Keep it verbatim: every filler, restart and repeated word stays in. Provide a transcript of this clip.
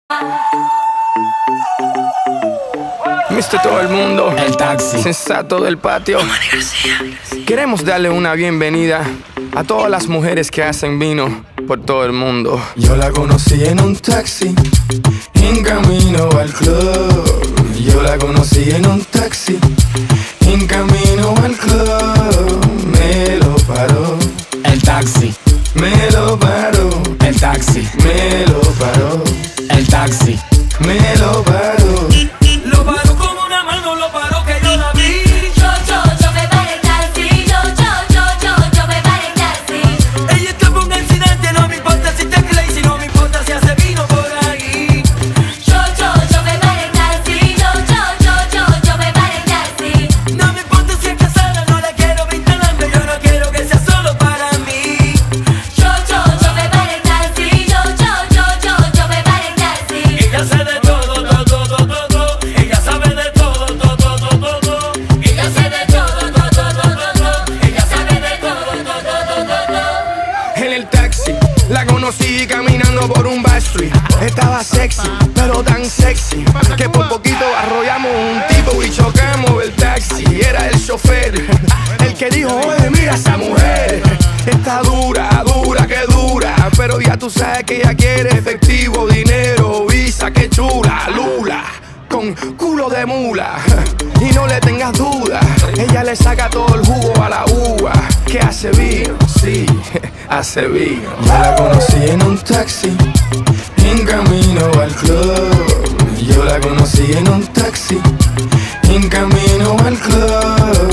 Mister Todo el Mundo, el taxi sensato del patio. Queremos darle una bienvenida a todas las mujeres que hacen vino por todo el mundo. Yo la conocí en un taxi, en camino al club. Yo la conocí en un taxi, en camino al club. Me lo paró el taxi, me lo paró el taxi, me lo paró el taxi, me lo paró. Lo paró como una mano, lo paró que yo la vi. Yo, yo, yo me paré el taxi. Yo, yo, yo, yo, yo me paré el taxi. Ella está por un accidente, no me importa si te crazy, no me importa si hace vino por ahí. Yo, yo, yo me paré el taxi. Yo, yo, yo, yo, yo me paré el taxi. No me importa si es casada, no la quiero vinculando, yo no quiero que sea solo para mí. Yo, yo, yo me paré el taxi. Yo, yo, yo, yo, yo me paré el taxi. Ella sabe de todo, todo, todo, todo. Ella sabe de todo, todo, todo, todo. Ella sabe de todo, todo, todo, todo. Ella sabe de todo, todo, todo, todo. En el taxi la conocí caminando por un backstreet. Estaba sexy, pero tan sexy que por poquito arrollamos un tipo y chocamos el taxi. Era el chofer, el que dijo: oye, mira esa mujer, está dura, dura, que dura. Pero ya tú sabes que ella quiere efectivo, dinero, visa, que chula, lula, con culo de mula. Y no le tengas duda, ella le saca todo el jugo a la uva. Que hace vino, sí, hace vino. Yo la conocí en un taxi, en camino al club. Yo la conocí en un taxi, en camino al club.